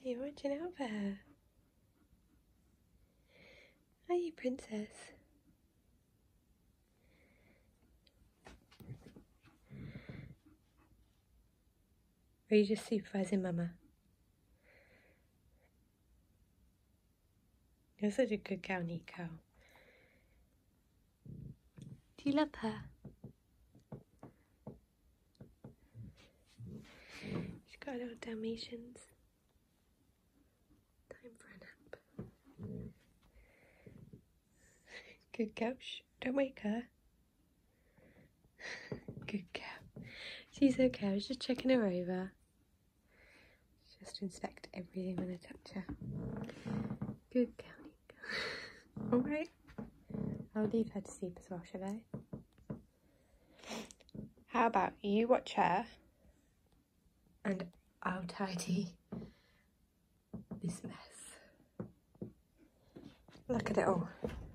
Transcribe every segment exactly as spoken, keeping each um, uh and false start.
You're watching out for her. Are you, princess? Or are you just supervising Mama? You're such a good cow, neat cow. Do you love her? She's got a little Dalmatians. Time for a nap. Good cow. Shh, don't wake her. Good cow. She's okay. I was just checking her over. Just inspect everything when I touch her. Good cow. Alright. I'll leave her to sleep as well, shall I? How about you watch her and I'll tidy this mess. Look at it all.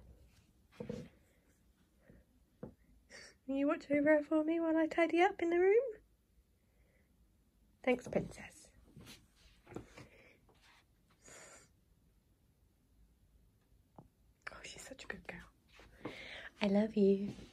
Can you watch over her for me while I tidy up in the room? Thanks, princess. Oh, she's such a good girl. I love you.